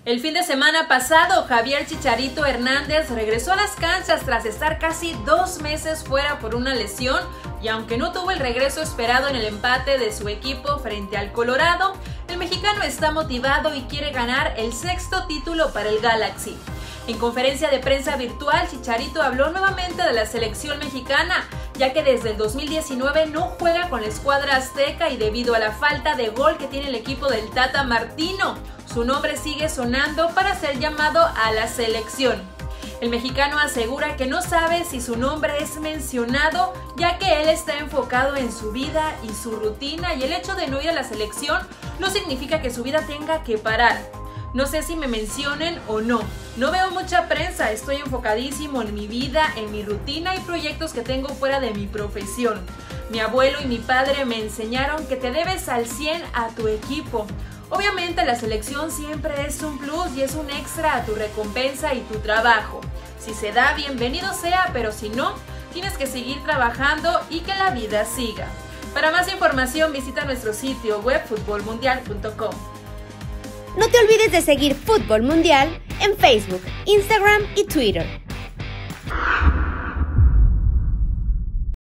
El fin de semana pasado, Javier Chicharito Hernández regresó a las canchas tras estar casi 2 meses fuera por una lesión y aunque no tuvo el regreso esperado en el empate de su equipo frente al Colorado, el mexicano está motivado y quiere ganar el 6º título para el Galaxy. En conferencia de prensa virtual, Chicharito habló nuevamente de la selección mexicana, ya que desde el 2019 no juega con la escuadra azteca y debido a la falta de gol que tiene el equipo del Tata Martino, su nombre sigue sonando para ser llamado a la selección. El mexicano asegura que no sabe si su nombre es mencionado, ya que él está enfocado en su vida y su rutina y el hecho de no ir a la selección no significa que su vida tenga que parar. No sé si me mencionen o no. No veo mucha prensa, estoy enfocadísimo en mi vida, en mi rutina y proyectos que tengo fuera de mi profesión. Mi abuelo y mi padre me enseñaron que te debes al 100 a tu equipo. Obviamente la selección siempre es un plus y es un extra a tu recompensa y tu trabajo. Si se da, bienvenido sea, pero si no, tienes que seguir trabajando y que la vida siga. Para más información visita nuestro sitio web futbolmundial.com. No te olvides de seguir Fútbol Mundial en Facebook, Instagram y Twitter.